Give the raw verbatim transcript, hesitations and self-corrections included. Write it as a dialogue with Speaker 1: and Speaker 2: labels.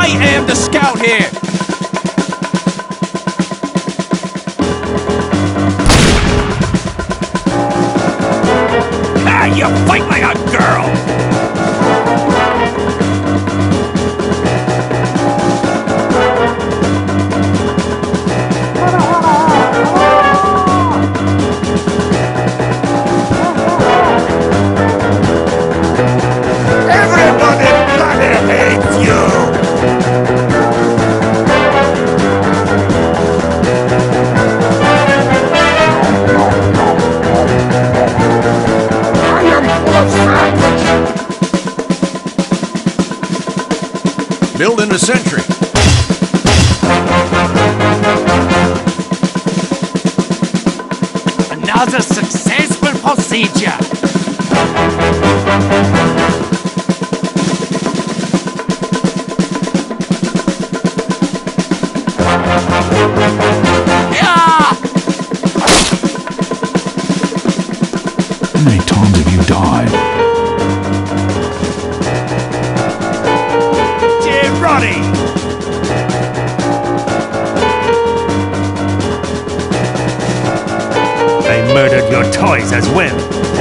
Speaker 1: I am the scout here! Ah, you fight like a girl! Building a sentry.
Speaker 2: Another successful procedure.
Speaker 1: Yeah!
Speaker 3: How many times have you died?
Speaker 4: They murdered your toys as well.